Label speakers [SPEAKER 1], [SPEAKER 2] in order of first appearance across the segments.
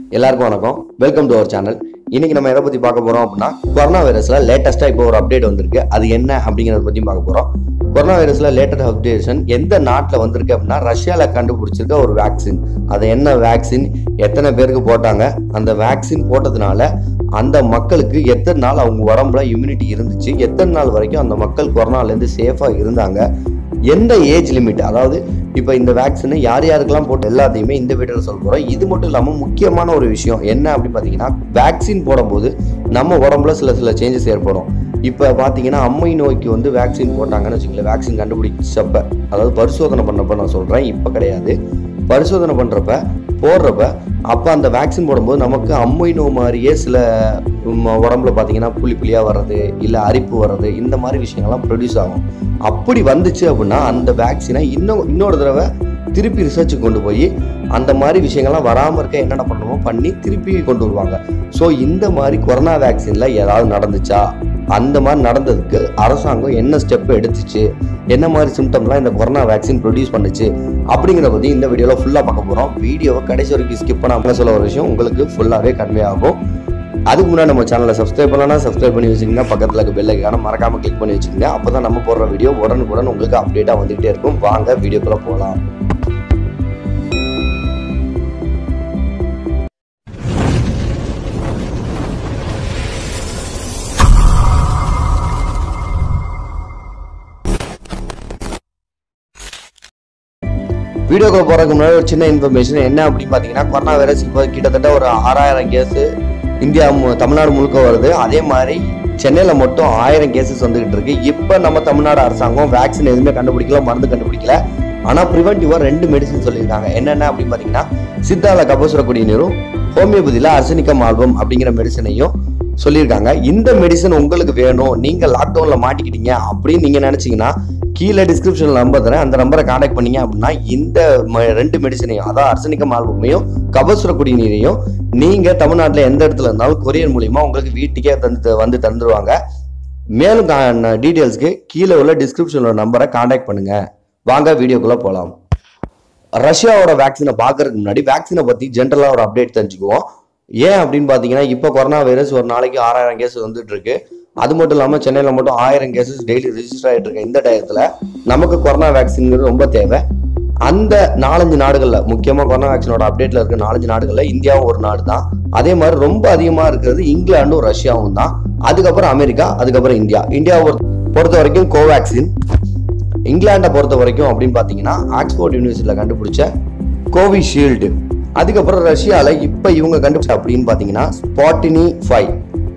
[SPEAKER 1] எல்லாருக்கும் வணக்கம். Welcome to our channel. இன்னைக்கு நம்ம எதை பத்தி பார்க்க போறோம் அப்படின்னா, கொரோனா வைரஸ்ல லேட்டஸ்டா இப்போ ஒரு அப்டேட் வந்திருக்கு. அது என்ன அப்படிங்கறத பத்தி பார்க்க போறோம். கொரோனா வைரஸ்ல லேட்டஸ்ட் அப்டேஷன் எந்த நாட்டில் வந்திருக்கு அப்படின்னா, ரஷ்யால கண்டுபிடிச்சிருக்க ஒரு வேக்சின். அது என்ன வேக்சின், எத்தனை பேருக்கு போட்டாங்க, அந்த வேக்சின் போட்டதுனால அந்த மக்களுக்கு எத்தனை நாள் அவங்க உடம்புல இம்யூனிட்டி இருந்துச்சு, எத்தனை நாள் வரைக்கும் அந்த மக்கள் கொரோனாலேருந்து சேஃபா இருந்தாங்க, எந்த ஏஜ் லிமிட், அதாவது இப்போ இந்த வேக்சினை யார் யாருக்கெல்லாம் போட்டு எல்லாத்தையுமே இந்த வீடியோவில் சொல்ல போகிறோம். இது மட்டும் இல்லாமல் முக்கியமான ஒரு விஷயம் என்ன அப்படின்னு பார்த்தீங்கன்னா, வேக்சின் போடும்போது நம்ம உடம்புல சில சேஞ்சஸ் ஏற்படும். இப்போ பார்த்தீங்கன்னா அம்மை நோய்க்கு வந்து வேக்சின் போட்டாங்கன்னு வச்சுக்கோங்களேன். வேக்சின் கண்டுபிடிச்சப்ப, அதாவது பரிசோதனை பண்ணப்ப நான் சொல்கிறேன், இப்போ கிடையாது, பரிசோதனை பண்ணுறப்ப போடுறப்ப அப்போ அந்த வேக்சின் போடும்போது நமக்கு அம்மை நோய் மாதிரியே சில உடம்புல பார்த்தீங்கன்னா புள்ளியாக வர்றது, இல்லை அரிப்பு வர்றது, இந்த மாதிரி விஷயங்கள்லாம் ப்ரொடியூஸ் ஆகும். அப்படி வந்துச்சு அப்படின்னா அந்த வேக்சினை இன்னொரு தடவை திருப்பி ரிசர்ச்சுக்கு கொண்டு போய் அந்த மாதிரி விஷயங்கள்லாம் வராமல் இருக்க என்னென்ன பண்ணணுமோ பண்ணி திருப்பி கொண்டு வருவாங்க. ஸோ இந்த மாதிரி கொரோனா வேக்சினில் ஏதாவது நடந்துச்சா, அந்த மாதிரி நடந்ததுக்கு அரசாங்கம் என்ன ஸ்டெப் எடுத்துச்சு, என்ன மாதிரி சிம்டம்லாம் இந்த கொரோனா வேக்சின் ப்ரொடியூஸ் பண்ணுச்சு அப்படிங்கிறத பற்றி இந்த வீடியோவில் ஃபுல்லாக பார்க்க போகிறோம். வீடியோவை கடைசி வரைக்கும் ஸ்கிப் பண்ணாமல் சொல்ல ஒரு விஷயம் உங்களுக்கு ஃபுல்லாகவே கன்மையாகும். அதுக்கு முன்னாடி நம்ம சேனலை சப்ஸ்கிரைப் பண்ணலாம், சப்ஸ்கிரைப் பண்ணி வச்சுக்கோங்க. பக்கத்தில் இருக்க பெல் ஐக்கானை மறக்காமல் கிளிக் பண்ணி வச்சுக்கோங்க. அப்போ தான் நம்ம போடுற வீடியோ உடனுக்குடன் உங்களுக்கு அப்டேட்டாக வந்துகிட்டே இருக்கும். வாங்க வீடியோக்குள்ளே போகலாம். வீடியோக்கு போகிறதுக்கு முன்னாடி ஒரு சின்ன இன்ஃபர்மேஷன் என்ன அப்படின்னு பார்த்தீங்கன்னா, கொரோனா வைரஸ் இப்போ கிட்டத்தட்ட ஒரு 6000 கேஸு இந்தியா தமிழ்நாடு முழுக்க வருது. அதே மாதிரி சென்னையில் மட்டும் 1000 கேசஸ் வந்துகிட்டு இருக்கு. இப்போ நம்ம தமிழ்நாடு அரசாங்கம் வேக்சின் எதுவுமே கண்டுபிடிக்கல, மருந்து கண்டுபிடிக்கல. ஆனால் ப்ரிவென்டிவாக 2 மெடிசன் சொல்லியிருக்காங்க. என்னென்ன அப்படின்னு பார்த்தீங்கன்னா, சித்தால கபசுர குடிநீரும் ஹோமியோபதியில் அர்சனிகம் ஆல்பம் அப்படிங்கிற மெடிசனையும் சொல்லியிருக்காங்க. இந்த மெடிசன் உங்களுக்கு வேணும், நீங்கள் லாக்டவுனில் மாட்டிக்கிட்டீங்க அப்படின்னு நீங்கள் நினச்சிங்கன்னா கீழே டிஸ்கிரிப்ஷனில் நம்பர் தரேன், அந்த நம்பரை கான்டாக்ட் பண்ணீங்க அப்படின்னா இந்த 2 மெடிசனையும், அதாவது அர்சனிகம் ஆல்பமையும் கபசுர குடிநீரையும் நீங்கள் தமிழ்நாட்டில் எந்த இடத்துல இருந்தாலும் கொரியர் மூலியமாக உங்களுக்கு வீட்டுக்கே வந்து தந்துடுவாங்க. மேலும் டீட்டெயில்ஸ்க்கு கீழே உள்ள டிஸ்கிரிப்ஷனில் நம்பரை கான்டாக்ட் பண்ணுங்க. வாங்க வீடியோக்குள்ளே போகலாம். ரஷ்யாவோட வேக்சினை பார்க்கறதுக்கு முன்னாடி வேக்சினை பற்றி ஜென்ரலாக ஒரு அப்டேட் தெரிஞ்சுக்குவோம். ஏன் அப்படின்னு பார்த்தீங்கன்னா, இப்போ கொரோனா வைரஸ் ஒரு நாளைக்கு 6000 கேஸ் வந்துட்டு இருக்கு. அது மட்டும் இல்லாமல் சென்னையில் மட்டும் 1000 கேசஸ் டெய்லி ரிஜிஸ்டர் ஆகிட்டு இருக்கு. இந்த டயத்தில் நமக்கு கொரோனா வேக்சின்ங்கிறது ரொம்ப தேவை. அந்த 4-5 நாடுகளில், முக்கியமாக கொரோனா வேக்சினோட அப்டேட்டில் இருக்க 4-5 நாடுகளில் இந்தியாவும் ஒரு நாடு தான். அதே மாதிரி ரொம்ப அதிகமாக இருக்கிறது இங்கிலாண்டும் ரஷ்யாவும் தான். அதுக்கப்புறம் அமெரிக்கா, அதுக்கப்புறம் இந்தியா. இந்தியாவை பொறுத்த வரைக்கும் கோவேக்சின், இங்கிலாண்டை பொறுத்த வரைக்கும் அப்படின்னு பார்த்தீங்கன்னா ஆக்ஸ்போர்ட் யூனிவர்சிட்டியில் கண்டுபிடிச்ச கோவிஷீல்டு, அதுக்கப்புறம் ரஷ்யாவில் இப்போ இவங்க கண்டுபிடிச்ச அப்படின்னு பார்த்தீங்கன்னா ஸ்பாட்டினி 5.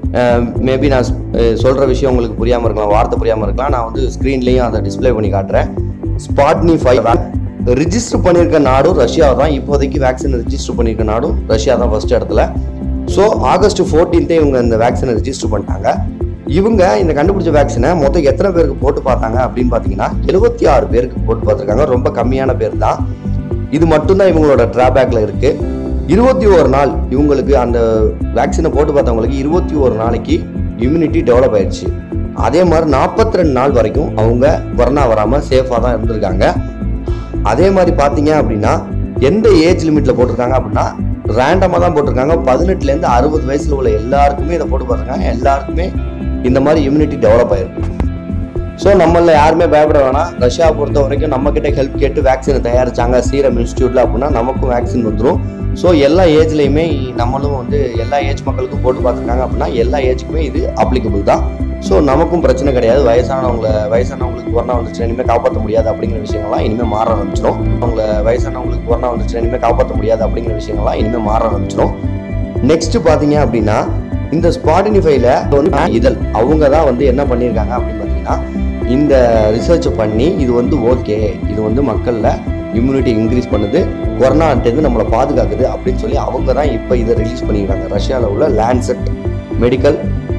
[SPEAKER 1] மேபி நான் சொல்கிற விஷயம் உங்களுக்கு புரியாமல் இருக்கலாம், வார்த்தை புரியாமல் இருக்கலாம். நான் வந்து ஸ்க்ரீன்லேயும் அதை டிஸ்பிளே பண்ணி காட்டுறேன். ஸ்பாட்னி 5 ரிஜிஸ்டர் பண்ணியிருக்க நாடும் ரஷ்யா தான். இப்போதைக்கு வேக்சின் ரிஜிஸ்டர் பண்ணியிருக்க நாடும் ரஷ்யா தான் ஃபர்ஸ்ட் இடத்துல. ஸோ ஆகஸ்ட் 14 இவங்க இந்த வேக்சினை ரிஜிஸ்டர் பண்ணிட்டாங்க. இவங்க இந்த கண்டுபிடிச்ச வேக்சினை மொத்தம் எத்தனை பேருக்கு போட்டு பார்த்தாங்க அப்படின்னு பார்த்தீங்கன்னா 76 பேருக்கு போட்டு பார்த்துருக்காங்க. ரொம்ப கம்மியான பேர் தான். இது மட்டும்தான் இவங்களோட டிராபேக்ல இருக்கு. 21 நாள் இவங்களுக்கு அந்த வேக்சினை போட்டு பார்த்தவங்களுக்கு 21 நாளைக்கு இம்யூனிட்டி டெவலப் ஆயிடுச்சு. அதே மாதிரி 42 நாள் வரைக்கும் அவங்க கொரோனா வராமல் சேஃபாக தான் இருந்திருக்காங்க. அதே மாதிரி பார்த்தீங்க அப்படின்னா எந்த ஏஜ் லிமிட்ல போட்டிருக்காங்க அப்படின்னா ரேண்டமாக தான் போட்டிருக்காங்க. 18லேருந்து 60 வயசுல உள்ள எல்லாருக்குமே இதை போட்டு பார்த்துருக்காங்க. எல்லாருக்குமே இந்த மாதிரி இம்யூனிட்டி டெவலப் ஆயிருக்கு. ஸோ நம்மள யாருமே பயப்பட வேணாம். ரஷ்யாவை பொறுத்த வரைக்கும் நம்ம கிட்ட ஹெல்ப் கேட்டு வேக்சினை தயாரிச்சாங்க சீரம் இன்ஸ்டியூட்ல அப்படின்னா நமக்கும் வேக்சின் வந்துடும். ஸோ எல்லா ஏஜ்லையுமே நம்மளும் வந்து எல்லா ஏஜ் மக்களுக்கும் போட்டு பார்த்துருக்காங்க அப்படின்னா எல்லா ஏஜுக்குமே இது அப்ளிகபிள் தான். ஸோ நமக்கும் பிரச்சனை கிடையாது. வயசானவங்களுக்கு கொரோனா வந்துச்சுன்னா இனிமேல் காப்பாற்ற முடியாது அப்படிங்கிற விஷயங்கள்லாம் இனிமேல் மாற ஆரம்பிச்சிடும். வயசானவங்களுக்கு கொரோனா வந்துச்சுன்னா இனிமேல் காப்பாற்ற முடியாது அப்படிங்கிற விஷயங்கள்லாம் இனிமேல் மாற ஆரம்பிச்சிடும். நெக்ஸ்ட் பார்த்தீங்க அப்படின்னா இந்த ஸ்பாட்டினி 5 இதழ் அவங்க தான் வந்து என்ன பண்ணியிருக்காங்க அப்படின்னு பார்த்தீங்கன்னா, இந்த ரிசர்ச் பண்ணி இது வந்து ஓகே, இது வந்து மக்களில் இம்யூனிட்டி இன்க்ரீஸ் பண்ணுது, கொரோனாட்டேருந்து நம்மளை பாதுகாக்குது அப்படின்னு சொல்லி அவங்க தான் இப்போ இதை ரிலீஸ் பண்ணியிருக்காங்க. ரஷ்யாவில் உள்ள லான்செட் மெடிக்கல்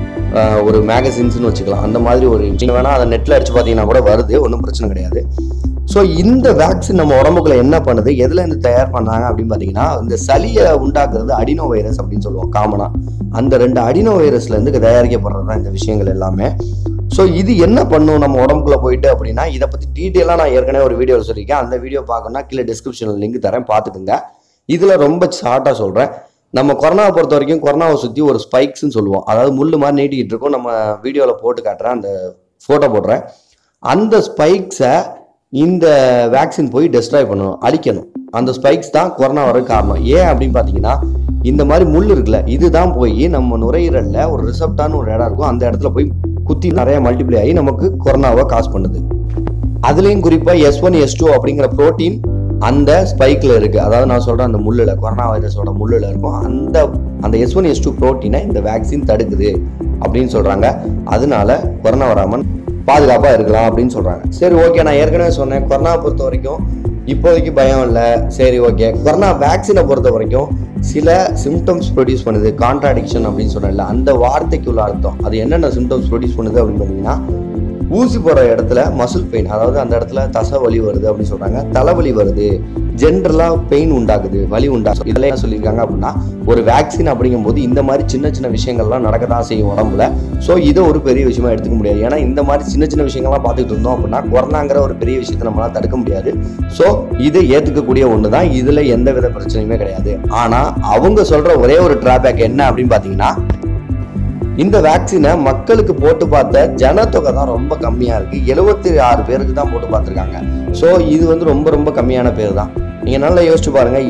[SPEAKER 1] ஒரு மேகசின்ஸ்னு வச்சுக்கலாம். அந்த மாதிரி ஒரு வேணால் அதை நெட்டில் அடிச்சு பார்த்தீங்கன்னா கூட வருது, ஒன்றும் பிரச்சனை கிடையாது. ஸோ இந்த வேக்சின் நம்ம உடம்புக்குள்ள என்ன பண்ணுது, எதுல இருந்து தயார் பண்ணாங்க அப்படின்னு பார்த்தீங்கன்னா, இந்த சளியை உண்டாக்குறது அடினோ வைரஸ் அப்படின்னு சொல்லுவோம் காமனாக. அந்த 2 அடினோ வைரஸ்ல இருந்து தயாரிக்கப்படுறது தான் இந்த விஷயங்கள் எல்லாமே. ஸோ இது என்ன பண்ணும் நம்ம உடம்புக்குள்ள போயிட்டு அப்படின்னா, இதை பற்றி டீட்டெயிலாக நான் ஏற்கனவே ஒரு வீடியோ சொல்லியிருக்கேன். அந்த வீடியோ பார்க்கணும்னா கீழே டிஸ்கிரிப்ஷனில் லிங்க் தரேன், பார்த்துக்குங்க. இதில் ரொம்ப ஷார்ட்டாக சொல்கிறேன். நம்ம கொரோனாவை பொறுத்த வரைக்கும் கொரோனாவை சுற்றி ஒரு ஸ்பைக்ஸ்ன்னு சொல்லுவோம். அதாவது முள்ளு மாதிரி நீட்டிக்கிட்டு இருக்கும். நம்ம வீடியோவில் போட்டு காட்டுறேன், அந்த ஃபோட்டோ போடுறேன். அந்த ஸ்பைக்ஸை இந்த வேக்சின் போய் டெஸ்ட்ராய் பண்ணணும், அழிக்கணும். அந்த ஸ்பைக்ஸ் தான் கொரோனா வர காரணம். ஏன் அப்படின்னு பார்த்தீங்கன்னா, இந்த மாதிரி முள் இருக்குல்ல, இதுதான் போய் நம்ம நுரையீரலில் ஒரு ரிசப்டான ஒரு இடம் இருக்கும், அந்த இடத்துல போய் குத்தி நிறைய மல்டிப்ளை ஆகி நமக்கு கொரோனாவை காஸ் பண்ணுது. அதுலேயும் குறிப்பாக S1 S2 அப்படிங்கிற ப்ரோட்டீன் அந்த ஸ்பைக்கில் இருக்குது. அதாவது நான் சொல்கிறேன், அந்த முள்ளில், கொரோனா வைரஸோட முள்ளில் இருக்கும். அந்த S1 S2 ப்ரோட்டீனை இந்த வேக்சின் தடுக்குது அப்படின்னு சொல்கிறாங்க. அதனால கொரோனா வராமல் பாதுகாப்பாக இருக்கலாம் அப்படின்னு சொல்கிறாங்க. சரி, ஓகே. நான் ஏற்கனவே சொன்னேன், கொரோனா பொறுத்த வரைக்கும் இப்போதைக்கு பயம் இல்லை. சரி, ஓகே. கொரோனா வேக்சினை பொறுத்த வரைக்கும் சில சிம்டம்ஸ் ப்ரொடியூஸ் பண்ணுது. கான்ட்ராடிக்ஷன் அப்படின்னு சொன்னல, அந்த வார்த்தைக்கு உள்ள அர்த்தம். அது என்னென்ன சிம்டம்ஸ் ப்ரொடியூஸ் பண்ணுது அப்படின்னு பார்த்தீங்கன்னா, ஊசி போடுற இடத்துல மசில் பெயின், அதாவது அந்த இடத்துல தசை வலி வருது அப்படின்னு சொல்கிறாங்க. தலைவலி வருது, ஜென்ரலாக பெயின் உண்டாகுது, வலி உண்டாகும். இதெல்லாம் என்ன சொல்லியிருக்காங்க அப்படின்னா, ஒரு வேக்சின் அப்படிங்கும் போது இந்த மாதிரி சின்ன சின்ன விஷயங்கள்லாம் நடக்க தான் செய்யும் உடம்புல. ஸோ இதை ஒரு பெரிய விஷயமா எடுத்துக்க முடியாது. ஏன்னா இந்த மாதிரி சின்ன சின்ன விஷயங்கள்லாம் பார்த்துக்கிட்டு இருந்தோம் அப்படின்னா கொரோனாங்கிற ஒரு பெரிய விஷயத்தை நம்மளால தடுக்க முடியாது. ஸோ இது ஏற்றுக்கக்கூடிய ஒன்று தான், இதில் எந்த வித பிரச்சனையுமே கிடையாது. ஆனால் அவங்க சொல்கிற ஒரே ஒரு டிராபேக் என்ன அப்படின்னு பார்த்தீங்கன்னா, இந்த வேக்சினை மக்களுக்கு போட்டு பார்த்த ஜனத்தொகை தான் ரொம்ப கம்மியாக இருக்குது. 76 பேருக்கு தான் போட்டு பார்த்துருக்காங்க. ஸோ இது வந்து ரொம்ப ரொம்ப கம்மியான பேர் தான். நீங்கள் நல்லா யோசிச்சு பாருங்கள்,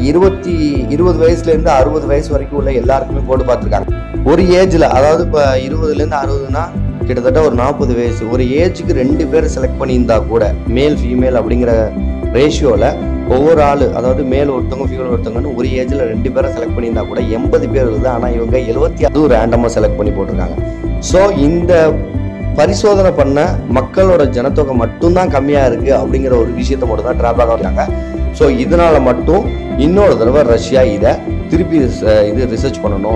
[SPEAKER 1] 20 வயசுலேருந்து 60 வயசு வரைக்கும் உள்ள எல்லாருக்குமே போட்டு பார்த்துருக்காங்க. ஒரு ஏஜில், அதாவது இப்போ 20லேருந்து 60னா கிட்டத்தட்ட ஒரு 40 வயசு. ஒரு ஏஜுக்கு 2 பேர் செலக்ட் பண்ணியிருந்தா கூட, மேல் ஃபீமேல் அப்படிங்கிற ரேஷியோவில் ஒவ்வொரு ஆள், அதாவது மேல் ஒருத்தவங்க ஃபீமேல் ஒருத்தவங்கன்னு ஒரு ஏஜில் 2 பேரை செலக்ட் பண்ணியிருந்தா கூட 80 பேர் இருக்குது. ஆனால் இவங்க 76 ரேண்டமாக செலக்ட் பண்ணி போட்டிருக்காங்க. ஸோ இந்த பரிசோதனை பண்ண மக்களோட ஜனத்தொகை மட்டும்தான் கம்மியாக இருக்குது அப்படிங்கிற ஒரு விஷயத்த மட்டும் தான் ட்ராபேக் ஆகிறாங்க. ஸோ இதனால மட்டும் இன்னொரு தடவை ரஷ்யா இதை திருப்பி இது ரிசர்ச் பண்ணணும்,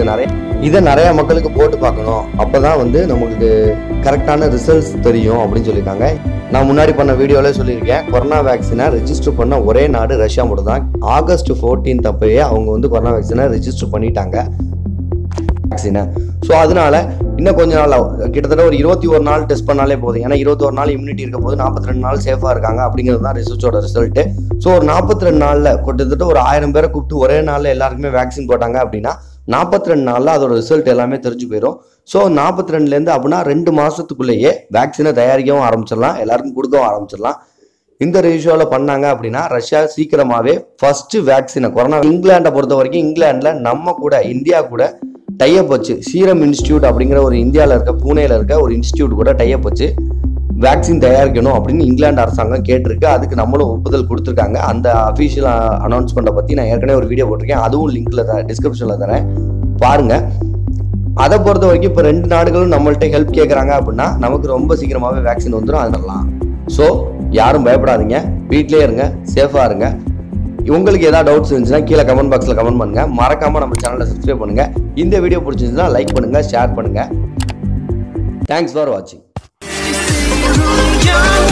[SPEAKER 1] இதை நிறைய மக்களுக்கு போட்டு பார்க்கணும். அப்போ தான் வந்து நமக்கு கரெக்டான ரிசல்ட்ஸ் தெரியும் அப்படின்னு சொல்லியிருக்காங்க. நான் முன்னாடி பண்ண வீடியோவிலே சொல்லியிருக்கேன், கொரோனா வேக்சினை ரெஜிஸ்டர் பண்ண ஒரே நாடு ரஷ்யா மட்டும் தான். August 14 அப்பயே அவங்க வந்து கொரோனா வேக்சினை ரெஜிஸ்டர் பண்ணிட்டாங்க வேக்சினை. ஸோ அதனால இன்னும் கொஞ்ச நாள், கிட்டத்தட்ட ஒரு 21 நாள் டெஸ்ட் பண்ணாலே போதும். ஏன்னா 21 நாள் இம்யூனிட்டி இருக்க போது 42 நாள் சேஃபாக இருக்காங்க அப்படிங்கிறது தான் ரிசர்ச்சோட ரிசல்ட்டு. ஸோ ஒரு 42 நாளில் கிட்டத்தட்ட ஒரு 1000 பேரை கூப்பிட்டு ஒரே நாளில் எல்லாருக்குமே வேக்சின் போட்டாங்க அப்படின்னா 42 நாளில் அதோட ரிசல்ட் எல்லாமே தெரிஞ்சு போயிடும். ஸோ 42லேருந்து அப்படின்னா 2 மாதத்துக்குள்ளேயே வேக்சினை தயாரிக்கவும் ஆரம்பிச்சிடலாம், எல்லாருக்கும் கொடுக்கவும் ஆரம்பிச்சிடலாம். இந்த ரேஷியோவில் பண்ணாங்க அப்படின்னா ரஷ்யா சீக்கிரமாகவே ஃபர்ஸ்ட் வேக்சினை கொரோனா, இங்கிலாண்டை பொறுத்த வரைக்கும் இங்கிலாண்டில் நம்ம கூட இந்தியா கூட டைப் வச்சு, சீரம் இன்ஸ்டியூட் அப்படிங்கிற ஒரு இந்தியாவில் இருக்க பூனேல இருக்க ஒரு இன்ஸ்டியூட் கூட டைப் வச்சு வேக்சின் தயாரிக்கணும் அப்படின்னு இங்கிலாந்து அரசாங்கம் கேட்டிருக்கு. அதுக்கு நம்மளும் ஒப்புதல் கொடுத்துருக்காங்க. அந்த அஃபீஷியல் அனௌன்ஸ்மெண்ட்டை பற்றி நான் ஏற்கனவே ஒரு வீடியோ போட்டிருக்கேன், அதுவும் லிங்க்ல டிஸ்கிரிப்ஷனில் தரேன், பாருங்க. அதை பொறுத்த வரைக்கும் இப்போ 2 நாடுகளும் நம்மள்ட்ட ஹெல்ப் கேட்குறாங்க அப்படின்னா நமக்கு ரொம்ப சீக்கிரமாகவே வேக்சின் வந்துடும். அதெல்லாம் ஸோ யாரும் பயப்படாதீங்க, வீட்டிலே இருங்க, சேஃபாக இருங்க. உங்களுக்கு ஏதாவது டவுட்ஸ் இருந்துச்சுன்னா கீழே கமெண்ட் பாக்ஸில் கமெண்ட் பண்ணுங்க. மறக்காம நம்ம சேனலை சப்ஸ்கிரைப் பண்ணுங்க. இந்த வீடியோ பிடிச்சிருந்துச்சுன்னா லைக் பண்ணுங்க, ஷேர் பண்ணுங்க. தேங்க்ஸ் ஃபார் வாட்சிங்.